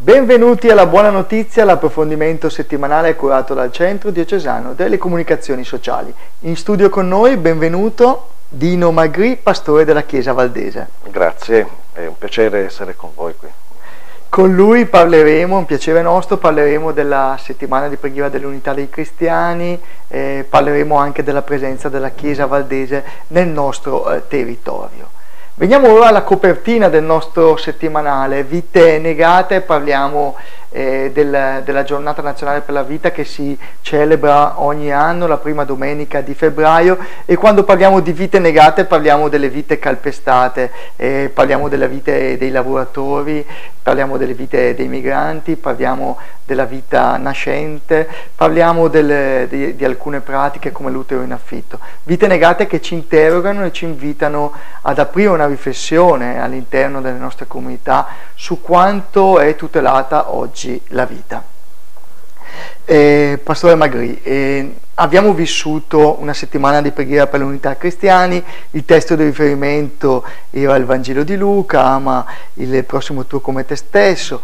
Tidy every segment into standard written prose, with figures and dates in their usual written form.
Benvenuti alla Buona Notizia, l'approfondimento settimanale curato dal Centro Diocesano delle Comunicazioni Sociali. In studio con noi, benvenuto Dino Magri, pastore della Chiesa Valdese. Grazie, è un piacere essere con voi qui. Con lui parleremo, un piacere nostro, parleremo della settimana di preghiera dell'Unità dei Cristiani, parleremo anche della presenza della Chiesa Valdese nel nostro territorio. Veniamo ora alla copertina del nostro settimanale, Vite Negate. Parliamo della Giornata Nazionale per la Vita che si celebra ogni anno, la prima domenica di febbraio, e quando parliamo di vite negate parliamo delle vite calpestate, parliamo della vita dei lavoratori, parliamo delle vite dei migranti, parliamo della vita nascente, parliamo di alcune pratiche come l'utero in affitto. Vite negate che ci interrogano e ci invitano ad aprire una riflessione all'interno delle nostre comunità su quanto è tutelata oggi la vita. Pastore Magri, abbiamo vissuto una settimana di preghiera per l'unità cristiani, il testo di riferimento era il Vangelo di Luca, ama il prossimo tuo come te stesso.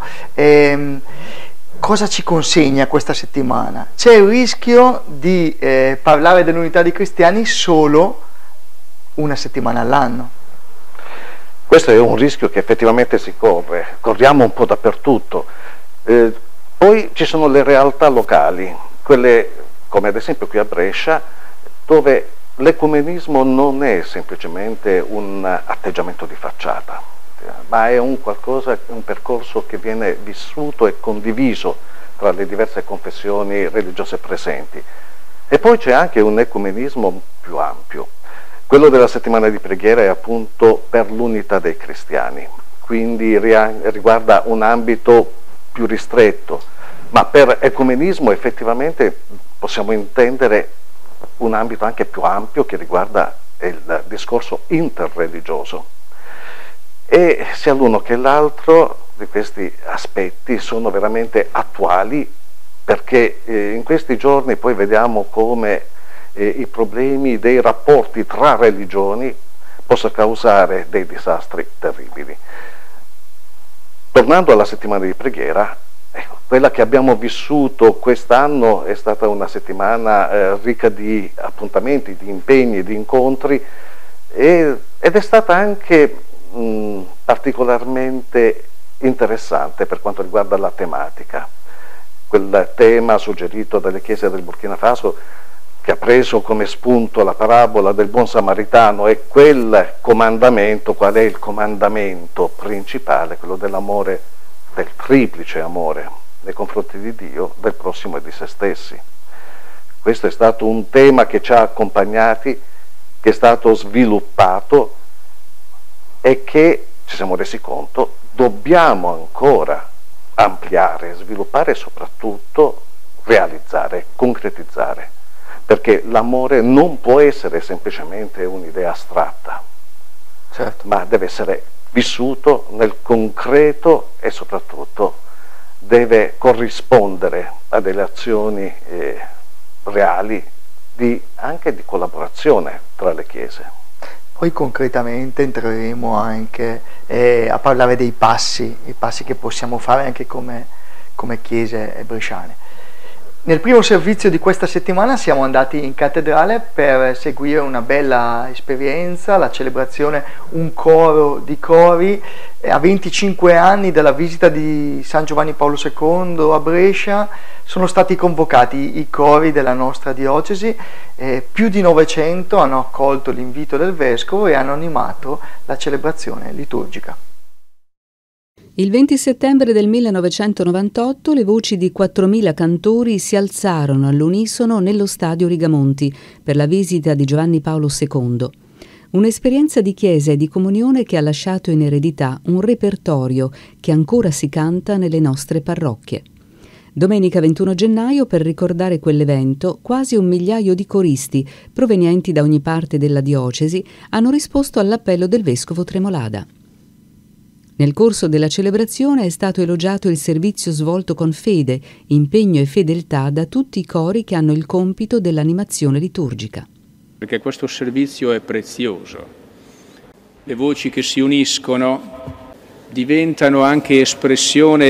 Cosa ci consegna questa settimana? C'è il rischio di parlare dell'unità dei cristiani solo una settimana all'anno. Questo è un rischio che effettivamente si corre, corriamo un po' dappertutto. Poi ci sono le realtà locali, quelle come ad esempio qui a Brescia, dove l'ecumenismo non è semplicemente un atteggiamento di facciata, ma è un percorso che viene vissuto e condiviso tra le diverse confessioni religiose presenti. E poi c'è anche un ecumenismo più ampio. Quello della settimana di preghiera è appunto per l'unità dei cristiani, quindi riguarda un ambito più ristretto, ma per ecumenismo effettivamente possiamo intendere un ambito anche più ampio che riguarda il discorso interreligioso. E sia l'uno che l'altro di questi aspetti sono veramente attuali, perché in questi giorni poi vediamo come i problemi dei rapporti tra religioni possano causare dei disastri terribili. Tornando alla settimana di preghiera, quella che abbiamo vissuto quest'anno è stata una settimana ricca di appuntamenti, di impegni, di incontri, ed è stata anche particolarmente interessante per quanto riguarda la tematica. Quel tema suggerito dalle chiese del Burkina Faso, che ha preso come spunto la parabola del buon samaritano, e quel comandamento, qual è il comandamento principale? Quello dell'amore, del triplice amore nei confronti di Dio, del prossimo e di se stessi. Questo è stato un tema che ci ha accompagnati, che è stato sviluppato e che, ci siamo resi conto, dobbiamo ancora ampliare, sviluppare e soprattutto realizzare, concretizzare. Perché l'amore non può essere semplicemente un'idea astratta, certo, ma deve essere vissuto nel concreto e soprattutto deve corrispondere a delle azioni reali anche di collaborazione tra le chiese. Poi concretamente entreremo anche a parlare dei passi, i passi che possiamo fare anche come chiese bresciane. Nel primo servizio di questa settimana siamo andati in cattedrale per seguire una bella esperienza, la celebrazione Un coro di cori. A 25 anni dalla visita di San Giovanni Paolo II a Brescia sono stati convocati i cori della nostra diocesi, più di 900 hanno accolto l'invito del Vescovo e hanno animato la celebrazione liturgica. Il 20 settembre del 1998 le voci di 4.000 cantori si alzarono all'unisono nello stadio Rigamonti per la visita di Giovanni Paolo II. Un'esperienza di chiesa e di comunione che ha lasciato in eredità un repertorio che ancora si canta nelle nostre parrocchie. Domenica 21 gennaio, per ricordare quell'evento, quasi 1 migliaio di coristi provenienti da ogni parte della diocesi hanno risposto all'appello del Vescovo Tremolada. Nel corso della celebrazione è stato elogiato il servizio svolto con fede, impegno e fedeltà da tutti i cori che hanno il compito dell'animazione liturgica. Perché questo servizio è prezioso. Le voci che si uniscono diventano anche espressione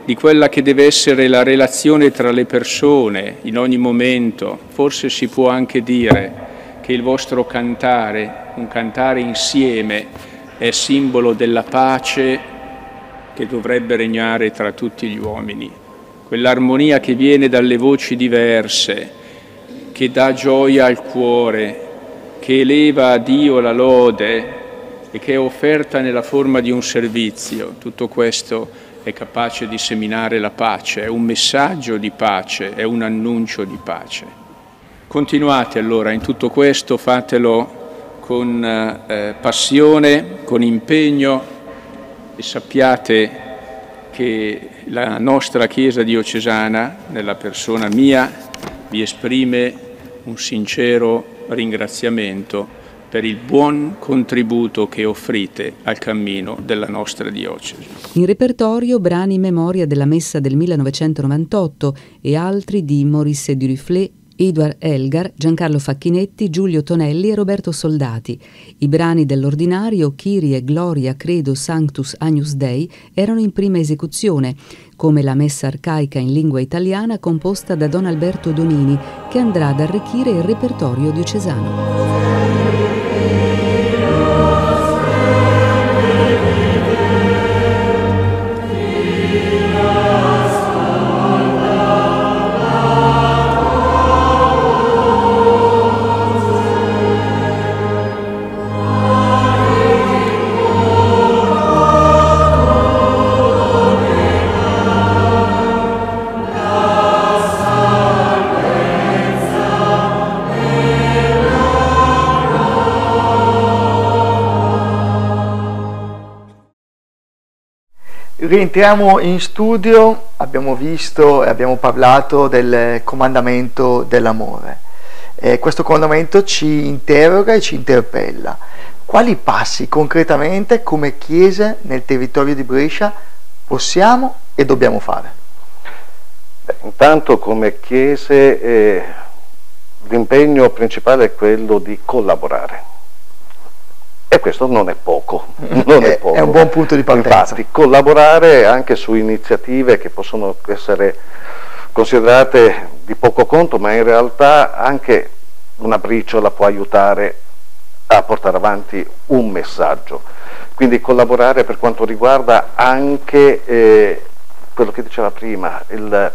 di quella che deve essere la relazione tra le persone in ogni momento. Forse si può anche dire che il vostro cantare, un cantare insieme, è simbolo della pace che dovrebbe regnare tra tutti gli uomini. Quell'armonia che viene dalle voci diverse, che dà gioia al cuore, che eleva a Dio la lode e che è offerta nella forma di un servizio. Tutto questo è capace di seminare la pace, è un messaggio di pace, è un annuncio di pace. Continuate allora in tutto questo, fatelo con passione, con impegno, e sappiate che la nostra Chiesa diocesana, nella persona mia, vi esprime un sincero ringraziamento per il buon contributo che offrite al cammino della nostra diocesi. In repertorio brani in memoria della messa del 1998 e altri di Maurice Duruflé, Edouard Elgar, Giancarlo Facchinetti, Giulio Tonelli e Roberto Soldati. I brani dell'ordinario Kyrie, Gloria, Credo, Sanctus, Agnus Dei erano in prima esecuzione, come la messa arcaica in lingua italiana composta da Don Alberto Donini, che andrà ad arricchire il repertorio diocesano. Rientriamo in studio, abbiamo visto e abbiamo parlato del comandamento dell'amore. Questo comandamento ci interroga e ci interpella. Quali passi concretamente come Chiese nel territorio di Brescia possiamo e dobbiamo fare? Intanto come Chiese l'impegno principale è quello di collaborare. E questo non è poco, È un buon punto di partenza. Infatti, collaborare anche su iniziative che possono essere considerate di poco conto, ma in realtà anche una briciola può aiutare a portare avanti un messaggio. Quindi collaborare per quanto riguarda anche quello che diceva prima, il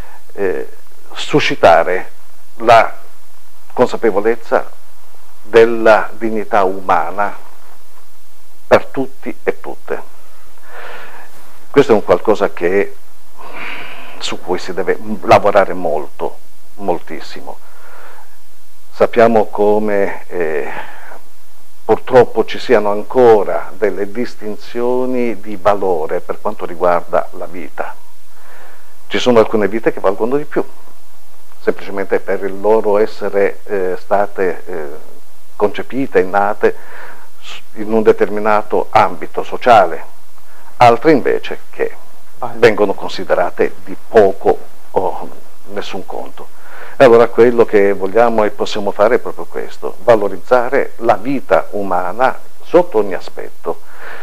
suscitare la consapevolezza della dignità umana per tutti e tutte. Questo è un qualcosa su cui si deve lavorare molto, moltissimo. Sappiamo come purtroppo ci siano ancora delle distinzioni di valore per quanto riguarda la vita. Ci sono alcune vite che valgono di più, semplicemente per il loro essere state concepite, nate in un determinato ambito sociale, altre invece che vengono considerate di poco o nessun conto. E allora quello che vogliamo e possiamo fare è proprio questo, valorizzare la vita umana sotto ogni aspetto.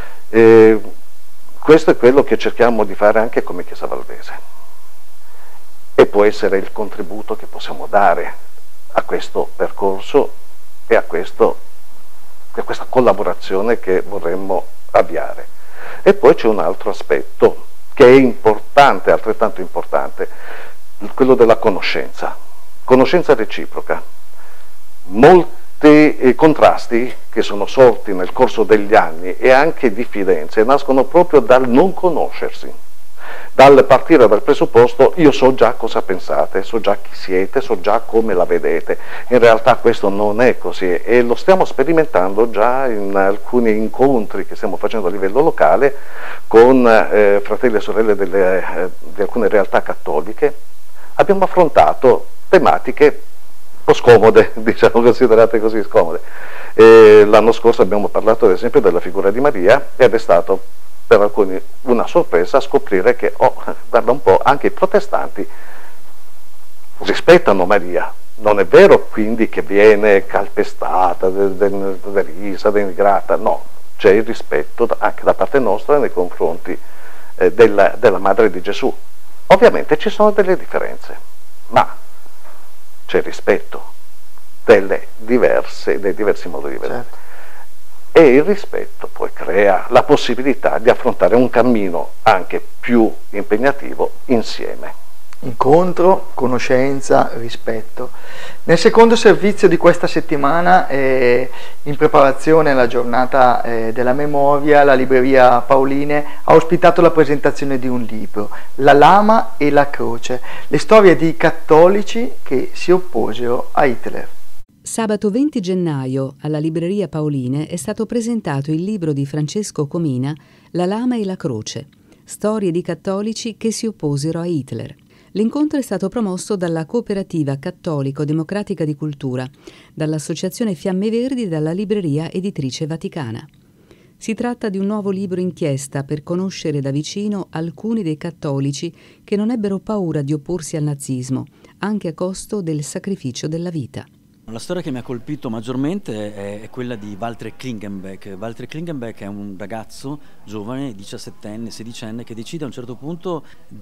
Questo è quello che cerchiamo di fare anche come Chiesa Valdese, e può essere il contributo che possiamo dare a questo percorso e a questa collaborazione che vorremmo avviare. E poi c'è un altro aspetto che è importante, altrettanto importante, quello della conoscenza reciproca. Molti contrasti che sono sorti nel corso degli anni e anche diffidenze nascono proprio dal non conoscersi, dal partire dal presupposto io so già cosa pensate, so già chi siete, so già come la vedete. In realtà questo non è così e lo stiamo sperimentando già in alcuni incontri che stiamo facendo a livello locale con fratelli e sorelle di alcune realtà cattoliche. Abbiamo affrontato tematiche un po' scomode, diciamo, considerate così scomode. L'anno scorso abbiamo parlato ad esempio della figura di Maria ed è stato per alcuni una sorpresa scoprire che, guarda un po', anche i protestanti rispettano Maria. Non è vero quindi che viene calpestata, derisa, denigrata, no, c'è il rispetto anche da parte nostra nei confronti della Madre di Gesù. Ovviamente ci sono delle differenze, ma c'è rispetto dei diversi modi di vedere. Certo. E il rispetto poi crea la possibilità di affrontare un cammino anche più impegnativo insieme. Incontro, conoscenza, rispetto. Nel secondo servizio di questa settimana, in preparazione alla giornata della memoria, la Libreria Paoline ha ospitato la presentazione di un libro, La lama e la croce, le storie di cattolici che si opposero a Hitler. Sabato 20 gennaio alla Libreria Paoline è stato presentato il libro di Francesco Comina, La lama e la croce, storie di cattolici che si opposero a Hitler. L'incontro è stato promosso dalla Cooperativa Cattolico-Democratica di Cultura, dall'Associazione Fiamme Verdi e dalla Libreria Editrice Vaticana. Si tratta di un nuovo libro inchiesta per conoscere da vicino alcuni dei cattolici che non ebbero paura di opporsi al nazismo, anche a costo del sacrificio della vita. La storia che mi ha colpito maggiormente è quella di Walter Klingenbeck. Walter Klingenbeck è un ragazzo giovane, 17enne, 16enne, che decide a un certo punto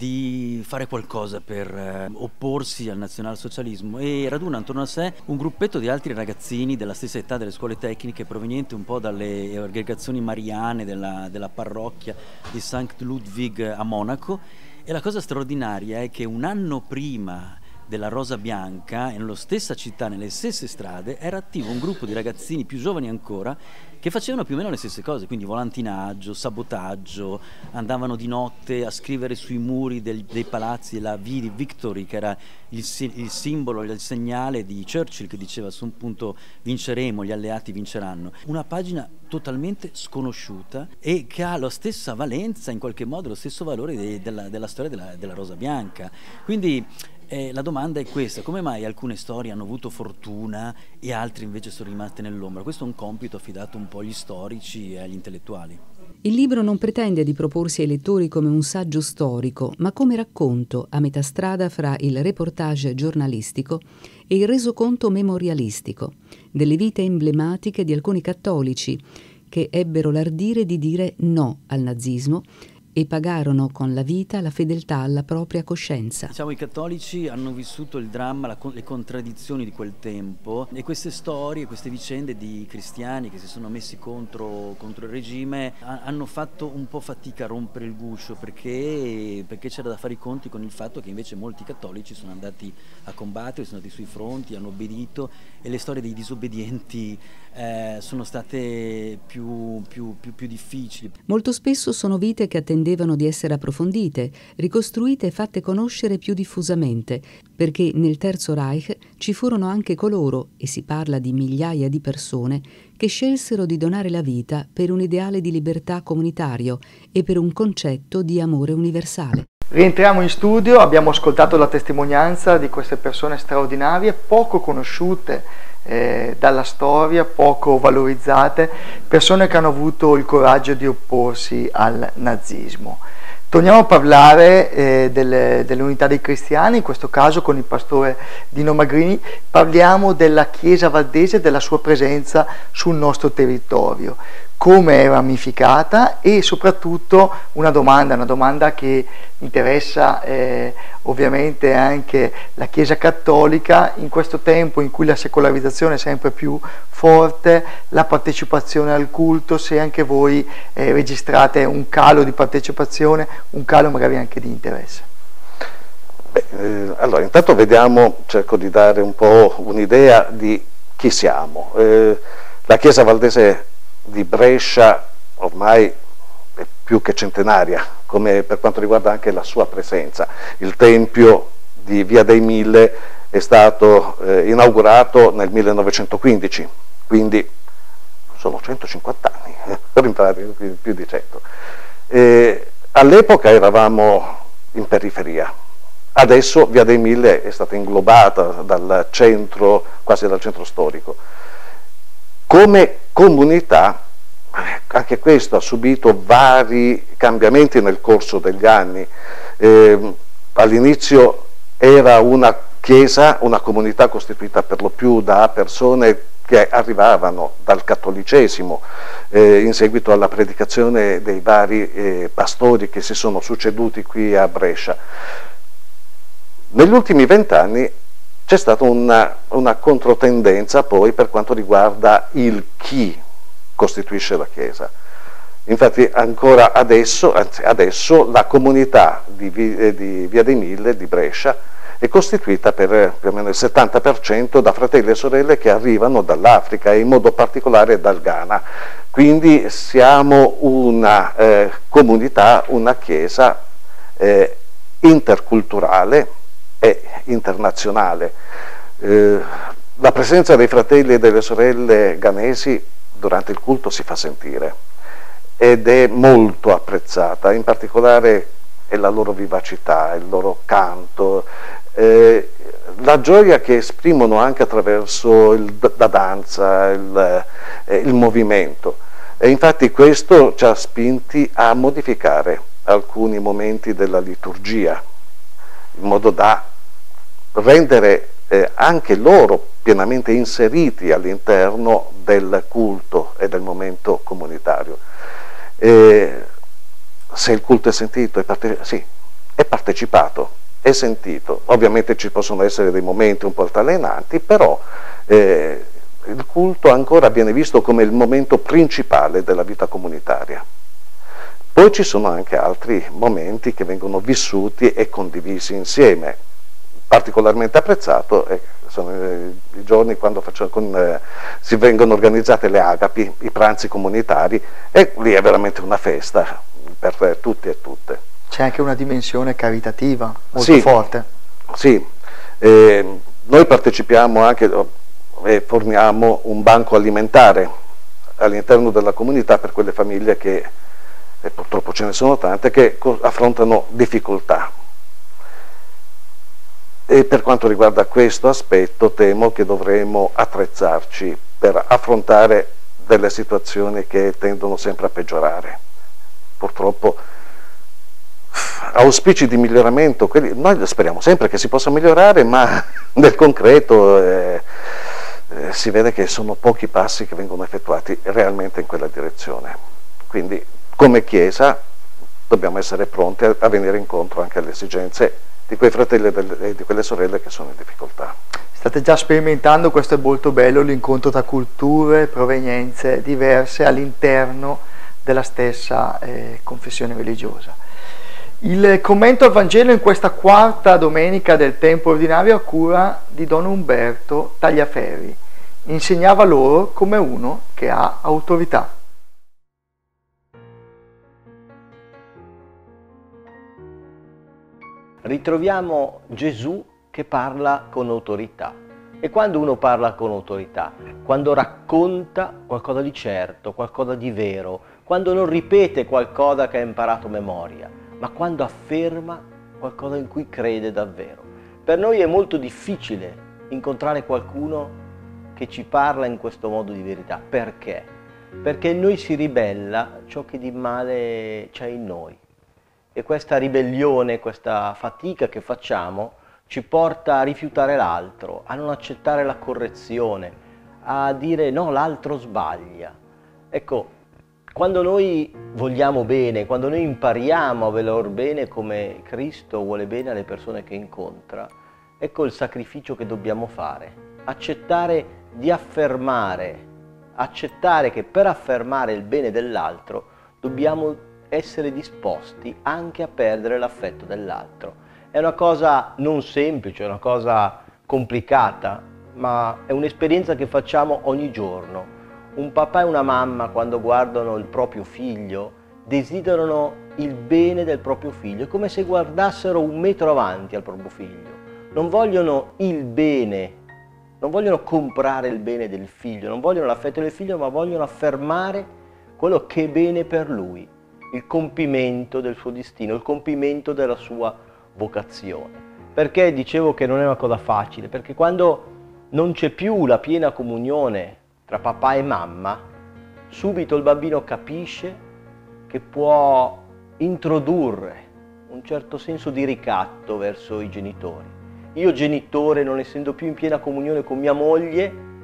di fare qualcosa per opporsi al nazionalsocialismo e raduna attorno a sé un gruppetto di altri ragazzini della stessa età delle scuole tecniche, provenienti un po' dalle aggregazioni mariane della parrocchia di St. Ludwig a Monaco. E la cosa straordinaria è che un anno prima della Rosa Bianca, nella stessa città, nelle stesse strade, era attivo un gruppo di ragazzini più giovani ancora che facevano più o meno le stesse cose, quindi volantinaggio, sabotaggio, andavano di notte a scrivere sui muri dei palazzi la V di Victory, che era il simbolo, il segnale di Churchill, che diceva su un punto vinceremo, gli alleati vinceranno. Una pagina totalmente sconosciuta e che ha la stessa valenza, in qualche modo lo stesso valore della storia della Rosa Bianca. Quindi la domanda è questa: come mai alcune storie hanno avuto fortuna e altre invece sono rimaste nell'ombra? Questo è un compito affidato un po' agli storici e agli intellettuali. Il libro non pretende di proporsi ai lettori come un saggio storico, ma come racconto a metà strada fra il reportage giornalistico e il resoconto memorialistico delle vite emblematiche di alcuni cattolici che ebbero l'ardire di dire no al nazismo e pagarono con la vita la fedeltà alla propria coscienza. Diciamo, i cattolici hanno vissuto il dramma, le contraddizioni di quel tempo, e queste storie, queste vicende di cristiani che si sono messi contro il regime hanno fatto un po' fatica a rompere il guscio, perché c'era da fare i conti con il fatto che invece molti cattolici sono andati a combattere, sono andati sui fronti, hanno obbedito, e le storie dei disobbedienti sono state più difficili. Molto spesso sono vite che attendevano di essere approfondite, ricostruite e fatte conoscere più diffusamente, perché nel Terzo Reich ci furono anche coloro, e si parla di migliaia di persone, che scelsero di donare la vita per un ideale di libertà comunitario e per un concetto di amore universale. Rientriamo in studio, abbiamo ascoltato la testimonianza di queste persone straordinarie, poco conosciute dalla storia, poco valorizzate, persone che hanno avuto il coraggio di opporsi al nazismo. Torniamo a parlare dell'Unità dei Cristiani, in questo caso con il pastore Dino Magrini. Parliamo della Chiesa Valdese e della sua presenza sul nostro territorio, come è ramificata, e soprattutto una domanda che interessa ovviamente anche la Chiesa Cattolica in questo tempo in cui la secolarizzazione è sempre più forte, la partecipazione al culto, se anche voi registrate un calo di partecipazione, un calo magari anche di interesse. Allora, intanto cerco di dare un po' un'idea di chi siamo. La Chiesa Valdese di Brescia ormai è più che centenaria, come per quanto riguarda anche la sua presenza. Il Tempio di Via dei Mille è stato inaugurato nel 1915, quindi sono 150 anni, per in pratica più di 100. All'epoca eravamo in periferia, adesso Via dei Mille è stata inglobata dal centro, quasi dal centro storico. Come comunità, anche questo ha subito vari cambiamenti nel corso degli anni. All'inizio era una chiesa, una comunità costituita per lo più da persone che arrivavano dal cattolicesimo in seguito alla predicazione dei vari pastori che si sono succeduti qui a Brescia. Negli ultimi 20 anni c'è stata una controtendenza poi per quanto riguarda il chi costituisce la Chiesa. Infatti ancora adesso la comunità di Via dei Mille, di Brescia, è costituita per più o meno il 70% da fratelli e sorelle che arrivano dall'Africa e in modo particolare dal Ghana. Quindi siamo una comunità, una Chiesa interculturale e internazionale. La presenza dei fratelli e delle sorelle ghanesi durante il culto si fa sentire ed è molto apprezzata, in particolare è la loro vivacità, il loro canto, la gioia che esprimono anche attraverso la danza, il movimento. E infatti questo ci ha spinti a modificare alcuni momenti della liturgia, in modo da rendere anche loro pienamente inseriti all'interno del culto e del momento comunitario. Se il culto è sentito, sì, è partecipato, è sentito. Ovviamente ci possono essere dei momenti un po' altalenanti, però il culto ancora viene visto come il momento principale della vita comunitaria. Poi ci sono anche altri momenti che vengono vissuti e condivisi insieme. Particolarmente apprezzato sono i giorni quando si vengono organizzate le agapi, i pranzi comunitari, e lì è veramente una festa per tutti e tutte. C'è anche una dimensione caritativa molto forte. Sì, noi partecipiamo anche e forniamo un banco alimentare all'interno della comunità per quelle famiglie che, e purtroppo ce ne sono tante, che affrontano difficoltà. E per quanto riguarda questo aspetto temo che dovremo attrezzarci per affrontare delle situazioni che tendono sempre a peggiorare. Purtroppo auspici di miglioramento, noi speriamo sempre che si possa migliorare, ma nel concreto si vede che sono pochi passi che vengono effettuati realmente in quella direzione. Quindi come Chiesa dobbiamo essere pronti a venire incontro anche alle esigenze di quei fratelli e di quelle sorelle che sono in difficoltà. State già sperimentando, questo è molto bello, l'incontro tra culture, provenienze diverse all'interno della stessa confessione religiosa. Il commento al Vangelo in questa quarta domenica del tempo ordinario a cura di Don Umberto Tagliaferri. Insegnava loro come uno che ha autorità. Ritroviamo Gesù che parla con autorità. E quando uno parla con autorità? Quando racconta qualcosa di certo, qualcosa di vero, quando non ripete qualcosa che ha imparato a memoria, ma quando afferma qualcosa in cui crede davvero. Per noi è molto difficile incontrare qualcuno che ci parla in questo modo di verità. Perché? Perché in noi si ribella ciò che di male c'è in noi. E questa ribellione, questa fatica che facciamo ci porta a rifiutare l'altro, a non accettare la correzione, a dire no, l'altro sbaglia. Ecco, quando noi vogliamo bene, quando noi impariamo a voler bene come Cristo vuole bene alle persone che incontra, ecco il sacrificio che dobbiamo fare. Accettare di affermare, accettare che per affermare il bene dell'altro dobbiamo essere disposti anche a perdere l'affetto dell'altro. È una cosa non semplice, è una cosa complicata, ma è un'esperienza che facciamo ogni giorno. Un papà e una mamma, quando guardano il proprio figlio, desiderano il bene del proprio figlio, è come se guardassero un metro avanti al proprio figlio. Non vogliono il bene, non vogliono comprare il bene del figlio, non vogliono l'affetto del figlio, ma vogliono affermare quello che è bene per lui, il compimento del suo destino, il compimento della sua vocazione. Perché dicevo che non è una cosa facile? Perché quando non c'è più la piena comunione tra papà e mamma, subito il bambino capisce che può introdurre un certo senso di ricatto verso i genitori. Io genitore, non essendo più in piena comunione con mia moglie,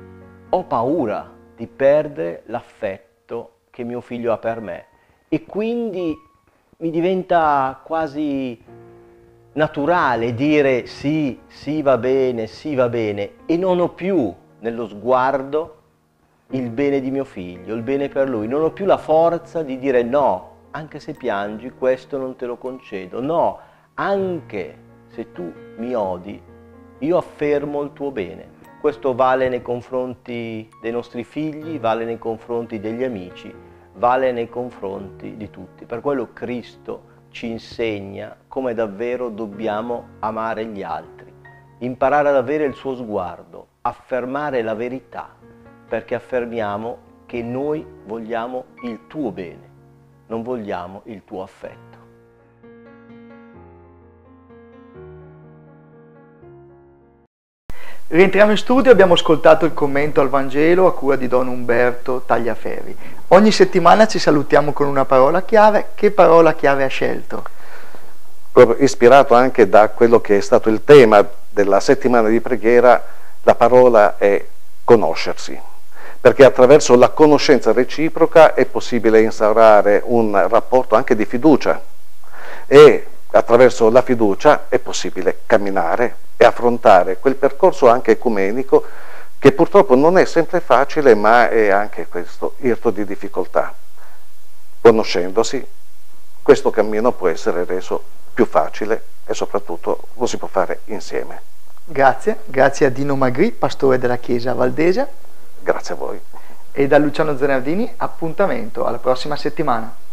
ho paura di perdere l'affetto che mio figlio ha per me e quindi mi diventa quasi naturale dire sì, sì va bene, e non ho più nello sguardo il bene di mio figlio, il bene per lui, non ho più la forza di dire no, anche se piangi questo non te lo concedo, no, anche se tu mi odi, io affermo il tuo bene. Questo vale nei confronti dei nostri figli, vale nei confronti degli amici, vale nei confronti di tutti. Per quello Cristo ci insegna come davvero dobbiamo amare gli altri, imparare ad avere il suo sguardo, affermare la verità, perché affermiamo che noi vogliamo il tuo bene, non vogliamo il tuo affetto. Rientriamo in studio, abbiamo ascoltato il commento al Vangelo a cura di Don Umberto Tagliaferri. Ogni settimana ci salutiamo con una parola chiave. Che parola chiave ha scelto? Proprio ispirato anche da quello che è stato il tema della settimana di preghiera, la parola è conoscersi, perché attraverso la conoscenza reciproca è possibile instaurare un rapporto anche di fiducia e attraverso la fiducia è possibile camminare e affrontare quel percorso anche ecumenico che purtroppo non è sempre facile, ma è anche questo irto di difficoltà. Conoscendosi, questo cammino può essere reso più facile e soprattutto lo si può fare insieme. Grazie a Dino Magri, pastore della Chiesa Valdese. Grazie a voi. E da Luciano Zanardini, appuntamento alla prossima settimana.